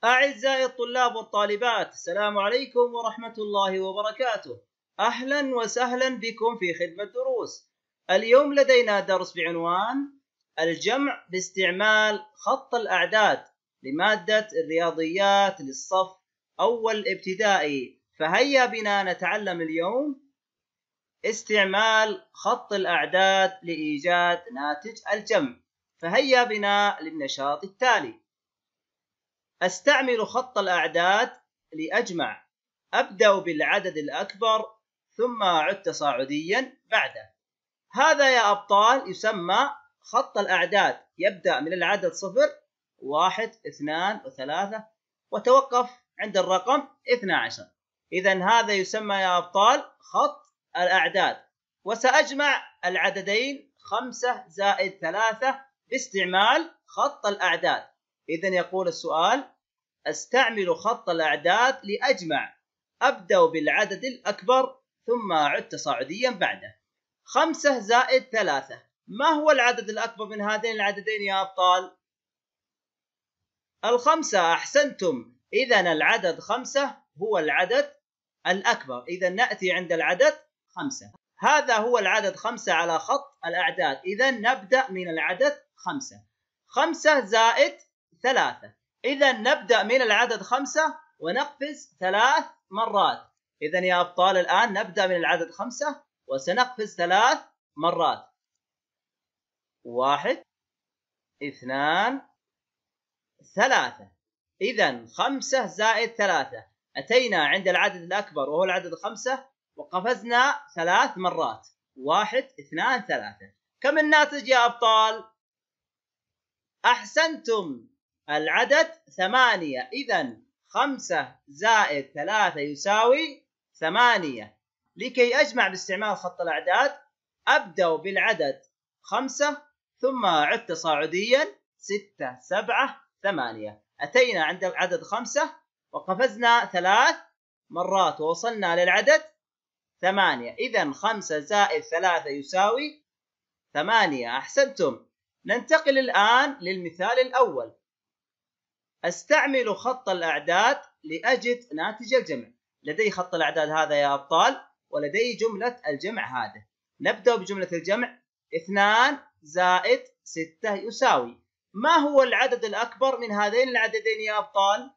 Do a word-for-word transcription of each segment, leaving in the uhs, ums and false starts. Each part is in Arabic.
أعزائي الطلاب والطالبات، السلام عليكم ورحمة الله وبركاته. أهلا وسهلا بكم في خدمة دروس. اليوم لدينا درس بعنوان الجمع باستعمال خط الأعداد لمادة الرياضيات للصف أول ابتدائي. فهيا بنا نتعلم اليوم استعمال خط الأعداد لإيجاد ناتج الجمع. فهيا بنا للنشاط التالي. أستعمل خط الأعداد لأجمع. أبدأ بالعدد الأكبر ثم أعد تصاعديا بعده. هذا يا أبطال يسمى خط الأعداد، يبدأ من العدد صفر، واحد، اثنان وثلاثة، وتوقف عند الرقم اثنى عشر. إذن هذا يسمى يا أبطال خط الأعداد. وسأجمع العددين خمسة زائد ثلاثة باستعمال خط الأعداد. إذن يقول السؤال: أستعمل خط الأعداد لأجمع. أبدأ بالعدد الأكبر ثم أعد تصاعديا بعده. خمسة زائد ثلاثة، ما هو العدد الأكبر من هذين العددين يا أبطال؟ الخمسة، أحسنتم. إذن العدد خمسة هو العدد الأكبر. إذن نأتي عند العدد خمسة. هذا هو العدد خمسة على خط الأعداد. إذن نبدأ من العدد خمسة. خمسة زائد ثلاثة، إذا نبدأ من العدد خمسة ونقفز ثلاث مرات. إذا يا أبطال الآن نبدأ من العدد خمسة وسنقفز ثلاث مرات. واحد، اثنان، ثلاثة. إذا خمسة زائد ثلاثة، أتينا عند العدد الأكبر وهو العدد خمسة وقفزنا ثلاث مرات. واحد، اثنان، ثلاثة. كم الناتج يا أبطال؟ أحسنتم، العدد ثمانية. إذن خمسة زائد ثلاثة يساوي ثمانية. لكي أجمع باستعمال خط الأعداد أبدأ بالعدد خمسة ثم أعد تصاعديا ستة، سبعة، ثمانية. أتينا عند العدد خمسة وقفزنا ثلاث مرات ووصلنا للعدد ثمانية. إذن خمسة زائد ثلاثة يساوي ثمانية. أحسنتم. ننتقل الآن للمثال الأول. أستعمل خط الأعداد لأجد ناتج الجمع. لدي خط الأعداد هذا يا أبطال، ولدي جملة الجمع هذا. نبدأ بجملة الجمع. اثنان زائد ستة يساوي. ما هو العدد الأكبر من هذين العددين يا أبطال؟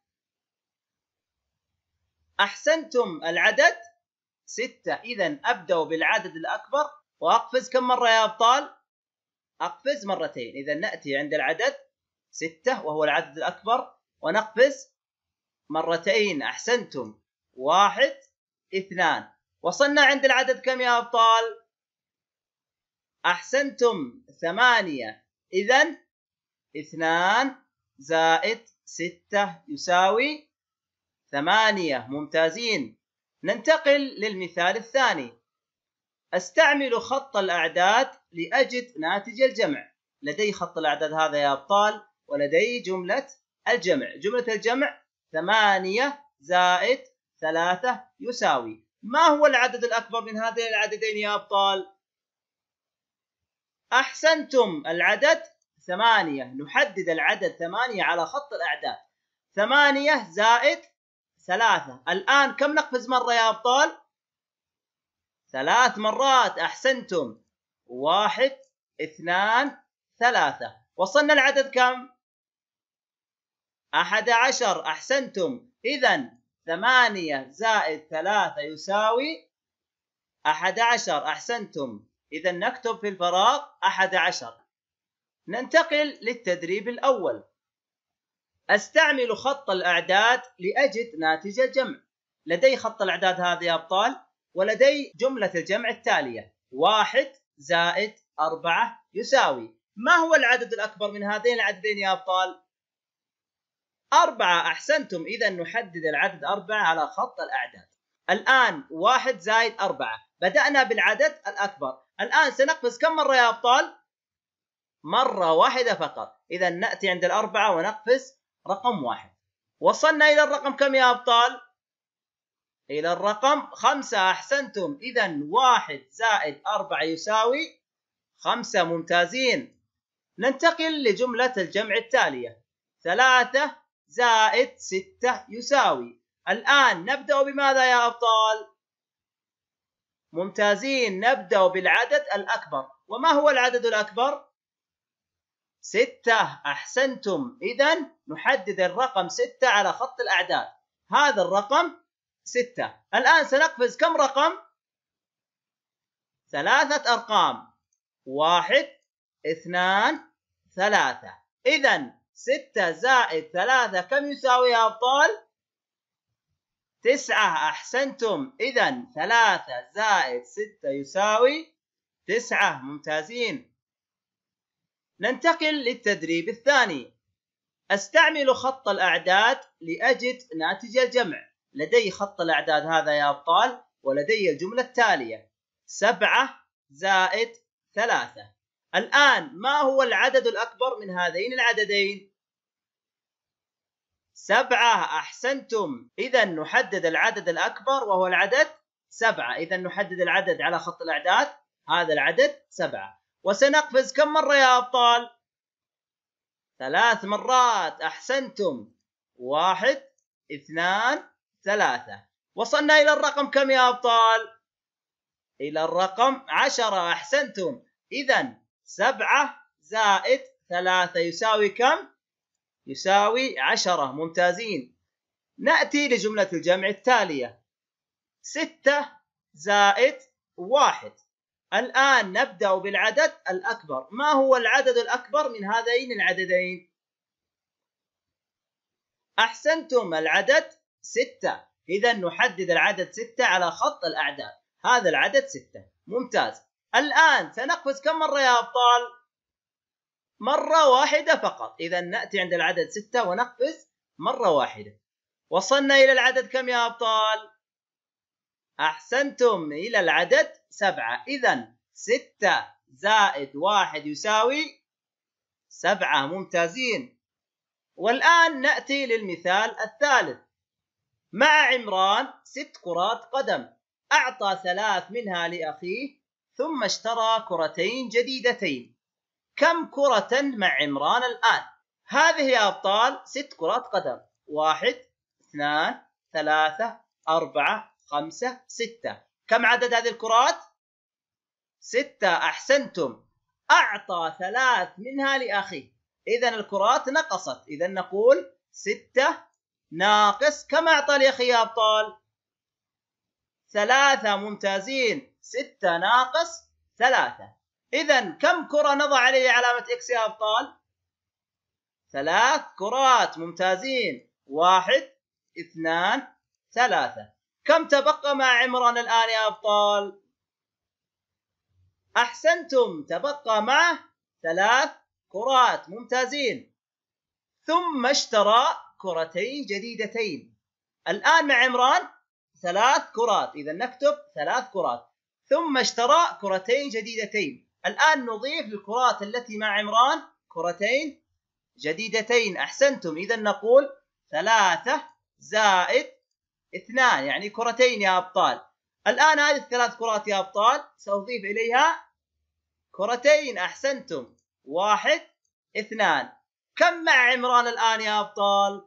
أحسنتم، العدد ستة. إذن أبدأ بالعدد الأكبر وأقفز كم مرة يا أبطال؟ أقفز مرتين. إذا نأتي عند العدد ستة وهو العدد الأكبر ونقفز مرتين. أحسنتم. واحد، اثنان. وصلنا عند العدد كم يا أبطال؟ أحسنتم، ثمانية. إذن اثنان زائد ستة يساوي ثمانية. ممتازين. ننتقل للمثال الثاني. أستعمل خط الأعداد لأجد ناتج الجمع. لدي خط الأعداد هذا يا أبطال ولدي جملة الجمع. جملة الجمع ثمانية زائد ثلاثة يساوي. ما هو العدد الأكبر من هذين العددين يا أبطال؟ أحسنتم، العدد ثمانية. نحدد العدد ثمانية على خط الأعداد. ثمانية زائد ثلاثة. الآن كم نقفز مرة يا أبطال؟ ثلاث مرات. أحسنتم. واحد، اثنان، ثلاثة. وصلنا العدد كم؟ أحد عشر. أحسنتم. إذن ثمانية زائد ثلاثة يساوي أحد عشر. أحسنتم. إذن نكتب في الفراغ أحد عشر. ننتقل للتدريب الأول. أستعمل خط الأعداد لأجد ناتج الجمع. لدي خط الأعداد هذا يا أبطال ولدي جملة الجمع التالية. واحد زائد أربعة يساوي. ما هو العدد الأكبر من هذين العددين يا أبطال؟ أربعة. أحسنتم. إذا نحدد العدد أربعة على خط الأعداد. الآن واحد زائد أربعة. بدأنا بالعدد الأكبر. الآن سنقفز كم مرة يا أبطال؟ مرة واحدة فقط. إذا نأتي عند الأربعة ونقفز رقم واحد. وصلنا إلى الرقم كم يا أبطال؟ إلى الرقم خمسة. أحسنتم. إذا واحد زائد أربعة يساوي خمسة. ممتازين. ننتقل لجملة الجمع التالية. ثلاثة زائد ستة يساوي. الآن نبدأ بماذا يا أبطال؟ ممتازين، نبدأ بالعدد الأكبر. وما هو العدد الأكبر؟ ستة. أحسنتم. إذن نحدد الرقم ستة على خط الأعداد. هذا الرقم ستة. الآن سنقفز كم رقم؟ ثلاثة أرقام. واحد، اثنان، ثلاثة. إذن ستة زائد ثلاثة كم يساوي يا أبطال؟ تسعة. أحسنتم. إذن ثلاثة زائد ستة يساوي تسعة. ممتازين. ننتقل للتدريب الثاني. أستعمل خط الأعداد لأجد ناتج الجمع. لدي خط الأعداد هذا يا أبطال، ولدي الجملة التالية: سبعة زائد ثلاثة. الآن ما هو العدد الأكبر من هذين العددين؟ سبعة. أحسنتم. إذا نحدد العدد الأكبر وهو العدد سبعة. إذا نحدد العدد على خط الأعداد، هذا العدد سبعة. وسنقفز كم مرة يا أبطال؟ ثلاث مرات. أحسنتم. واحد، اثنان، ثلاثة. وصلنا إلى الرقم كم يا أبطال؟ إلى الرقم عشرة. أحسنتم. إذا سبعة زائد ثلاثة يساوي كم؟ يساوي عشرة. ممتازين. نأتي لجملة الجمع التالية: ستة زائد واحد. الآن نبدأ بالعدد الأكبر. ما هو العدد الأكبر من هذين العددين؟ أحسنتم. العدد ستة. إذا نحدد العدد ستة على خط الأعداد. هذا العدد ستة. ممتاز. الآن سنقفز كم مرة يا أبطال؟ مرة واحدة فقط. إذا نأتي عند العدد ستة ونقفز مرة واحدة. وصلنا إلى العدد كم يا أبطال؟ أحسنتم، إلى العدد سبعة. إذا ستة زائد واحد يساوي سبعة. ممتازين. والآن نأتي للمثال الثالث. مع عمران ست كرات قدم، أعطى ثلاث منها لأخيه ثم اشترى كرتين جديدتين. كم كرة مع عمران الآن؟ هذه يا أبطال ست كرات قدم: واحد، اثنان، ثلاثة، أربعة، خمسة، ستة. كم عدد هذه الكرات؟ ستة. أحسنتم. أعطى ثلاث منها لأخيه. إذا الكرات نقصت. إذا نقول ستة ناقص كم أعطى لأخيه يا أبطال؟ ثلاثة. ممتازين. ستة ناقص ثلاثة. إذا كم كرة نضع عليه علامة إكس يا أبطال؟ ثلاث كرات. ممتازين. واحد، اثنان، ثلاثة. كم تبقى مع عمران الآن يا أبطال؟ أحسنتم، تبقى معه ثلاث كرات. ممتازين. ثم اشترى كرتين جديدتين. الآن مع عمران ثلاث كرات. إذا نكتب ثلاث كرات. ثم اشترى كرتين جديدتين. الآن نضيف للكرات التي مع عمران كرتين جديدتين. أحسنتم. إذا نقول ثلاثة زائد اثنان، يعني كرتين يا أبطال. الآن هذه الثلاث كرات يا أبطال سأضيف إليها كرتين. أحسنتم. واحد، اثنان. كم مع عمران الآن يا أبطال؟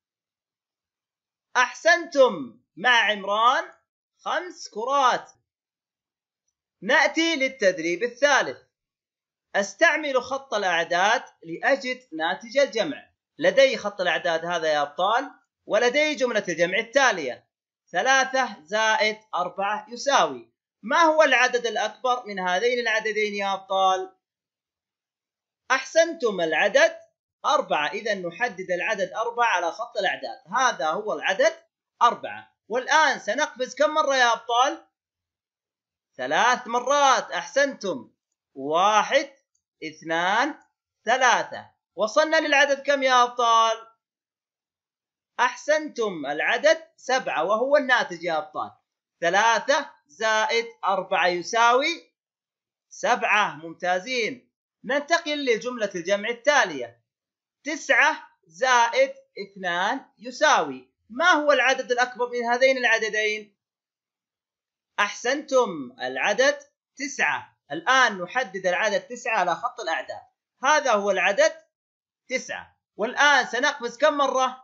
أحسنتم، مع عمران خمس كرات. نأتي للتدريب الثالث. أستعمل خط الأعداد لأجد ناتج الجمع. لدي خط الأعداد هذا يا أبطال، ولدي جملة الجمع التالية: ثلاثة زائد أربعة يساوي. ما هو العدد الأكبر من هذين العددين يا أبطال؟ أحسنتم، العدد أربعة. إذا نحدد العدد أربعة على خط الأعداد. هذا هو العدد أربعة. والآن سنقفز كم مرة يا أبطال؟ ثلاث مرات. أحسنتم. واحد، اثنان، ثلاثة. وصلنا للعدد كم يا أبطال؟ أحسنتم، العدد سبعة، وهو الناتج يا أبطال. ثلاثة زائد أربعة يساوي سبعة. ممتازين. ننتقل لجملة الجمع التالية: تسعة زائد اثنان يساوي. ما هو العدد الأكبر من هذين العددين؟ أحسنتم، العدد تسعة. الآن نحدد العدد تسعة على خط الأعداد. هذا هو العدد تسعة. والآن سنقفز كم مرة؟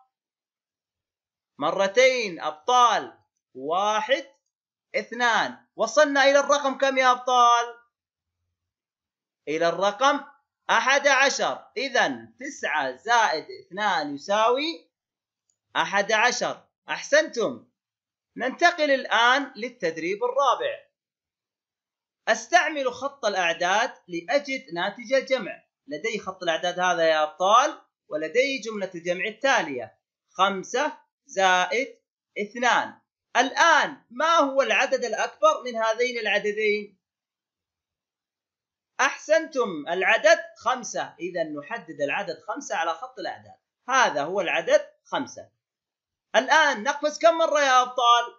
مرتين أبطال. واحد اثنان. وصلنا إلى الرقم كم يا أبطال؟ إلى الرقم أحد عشر. إذن تسعة زائد اثنان يساوي أحد عشر. أحسنتم. ننتقل الآن للتدريب الرابع. أستعمل خط الأعداد لأجد ناتج الجمع. لدي خط الأعداد هذا يا أبطال، ولدي جملة الجمع التالية: خمسة زائد اثنان. الآن ما هو العدد الأكبر من هذين العددين؟ أحسنتم، العدد خمسة. إذا نحدد العدد خمسة على خط الأعداد. هذا هو العدد خمسة. الآن نقفز كم مرة يا أبطال؟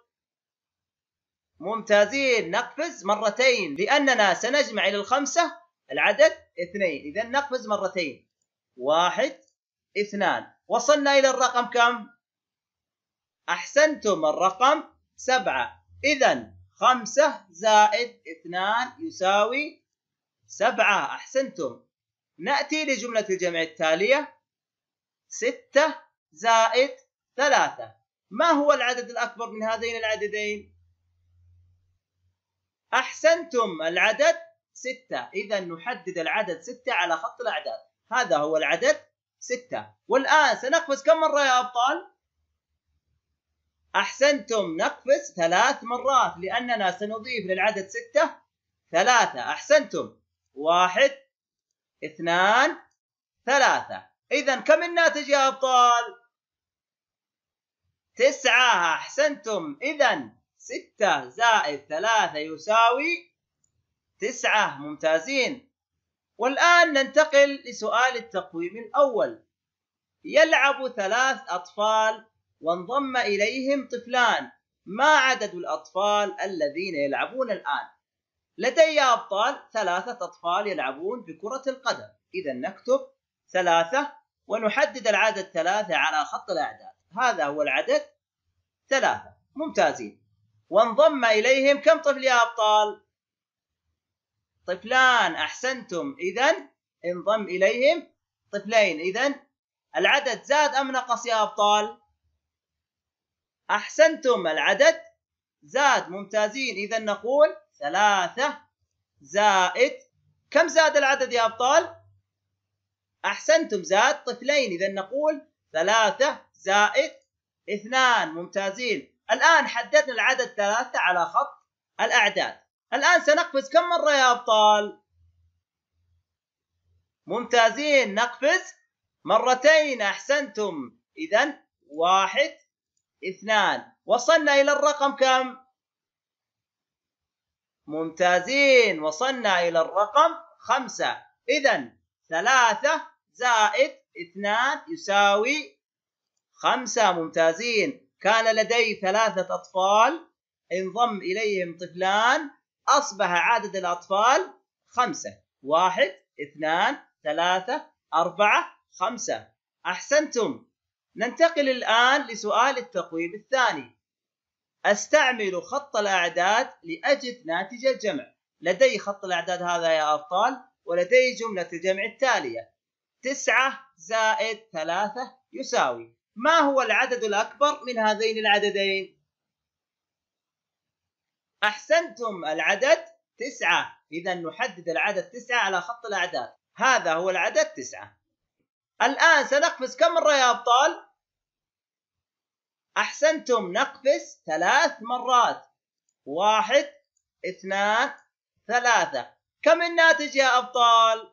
ممتازين، نقفز مرتين لأننا سنجمع إلى الخمسة العدد اثنين. إذا نقفز مرتين. واحد اثنان. وصلنا إلى الرقم كم؟ أحسنتم، الرقم سبعة. إذا خمسة زائد اثنان يساوي سبعة. أحسنتم. نأتي لجملة الجمع التالية: ستة زائد ثلاثة. ما هو العدد الأكبر من هذين العددين؟ أحسنتم، العدد ستة. إذا نحدد العدد ستة على خط الأعداد. هذا هو العدد ستة. والآن سنقفز كم مرة يا أبطال؟ أحسنتم، نقفز ثلاث مرات لأننا سنضيف للعدد ستة ثلاثة. أحسنتم. واحد اثنان ثلاثة. إذا كم الناتج يا أبطال؟ تسعة. أحسنتم. إذا ستة زائد ثلاثة يساوي تسعة. ممتازين. والآن ننتقل لسؤال التقويم الأول. يلعب ثلاث أطفال وانضم إليهم طفلان. ما عدد الأطفال الذين يلعبون الآن؟ لدي يا أبطال ثلاثة أطفال يلعبون بكرة القدم. إذا نكتب ثلاثة ونحدد العدد ثلاثة على خط الأعداد. هذا هو العدد ثلاثة. ممتازين. وانضم إليهم كم طفل يا أبطال؟ طفلان. أحسنتم. إذا انضم إليهم طفلين. إذا العدد زاد أم نقص يا أبطال؟ أحسنتم، العدد زاد. ممتازين. إذا نقول ثلاثة زائد كم زاد العدد يا أبطال؟ أحسنتم، زاد طفلين. إذا نقول ثلاثة زائد اثنان. ممتازين. الآن حددنا العدد ثلاثة على خط الأعداد. الآن سنقفز كم مرة يا أبطال؟ ممتازين، نقفز مرتين. أحسنتم. إذا واحد اثنان. وصلنا إلى الرقم كم؟ ممتازين، وصلنا إلى الرقم خمسة. إذا ثلاثة زائد اثنان يساوي خمسة. ممتازين. كان لدي ثلاثة أطفال انضم إليهم طفلان، أصبح عدد الأطفال خمسة. واحد اثنان ثلاثة أربعة خمسة. أحسنتم. ننتقل الآن لسؤال التقويم الثاني. أستعمل خط الأعداد لأجد ناتج الجمع. لدي خط الأعداد هذا يا أبطال، ولدي جملة الجمع التالية: تسعة زائد ثلاثة يساوي. ما هو العدد الأكبر من هذين العددين؟ أحسنتم، العدد تسعة. إذا نحدد العدد تسعة على خط الأعداد. هذا هو العدد تسعة. الآن سنقفز كم مرة يا أبطال؟ أحسنتم، نقفز ثلاث مرات. واحد اثنان ثلاثة. كم الناتج يا أبطال؟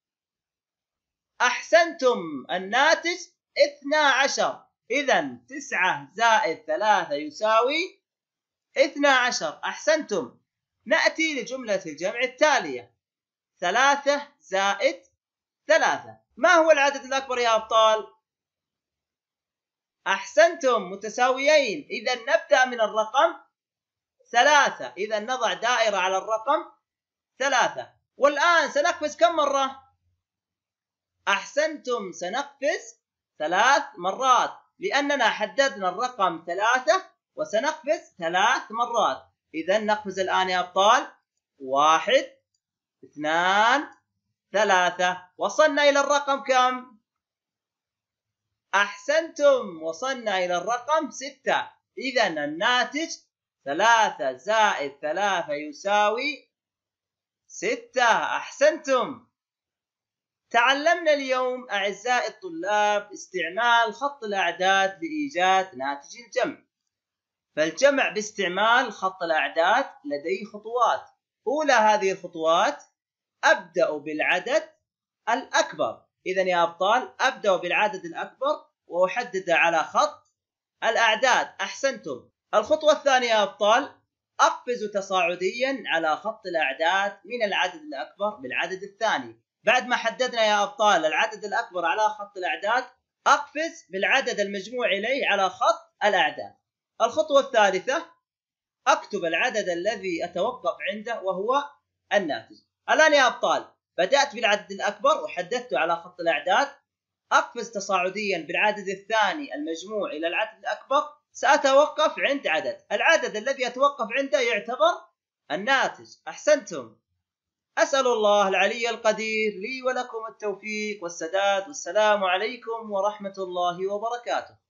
أحسنتم، الناتج اثنا عشر. إذا تسعة زائد ثلاثة يساوي اثنا عشر. أحسنتم. نأتي لجملة الجمع التالية: ثلاثة زائد ثلاثة. ما هو العدد الأكبر يا أبطال؟ أحسنتم، متساويين. إذا نبدأ من الرقم ثلاثة. إذا نضع دائرة على الرقم ثلاثة. والآن سنقفز كم مرة؟ أحسنتم، سنقفز ثلاث مرات لأننا حددنا الرقم ثلاثة وسنقفز ثلاث مرات. إذا نقفز الآن يا أبطال: واحد اثنان ثلاثة. وصلنا إلى الرقم كم؟ أحسنتم، وصلنا إلى الرقم ستة. إذا الناتج ثلاثة زائد ثلاثة يساوي ستة. أحسنتم. تعلمنا اليوم أعزائي الطلاب استعمال خط الأعداد لإيجاد ناتج الجمع. فالجمع باستعمال خط الأعداد لديه خطوات. أولى هذه الخطوات أبدأ بالعدد الأكبر. إذن يا أبطال أبدأ بالعدد الأكبر وأحدد على خط الأعداد. أحسنتم. الخطوة الثانية يا أبطال أقفز تصاعديا على خط الأعداد من العدد الأكبر بالعدد الثاني. بعد ما حددنا يا أبطال العدد الأكبر على خط الأعداد أقفز بالعدد المجموع إليه على خط الأعداد. الخطوة الثالثة أكتب العدد الذي أتوقف عنده وهو الناتج. الآن يا أبطال بدأت بالعدد الأكبر وحددته على خط الأعداد، أقفز تصاعديا بالعدد الثاني المجموع إلى العدد الأكبر، سأتوقف عند عدد. العدد الذي أتوقف عنده يعتبر الناتج. أحسنتم. أسأل الله العلي القدير لي ولكم التوفيق والسداد، والسلام عليكم ورحمة الله وبركاته.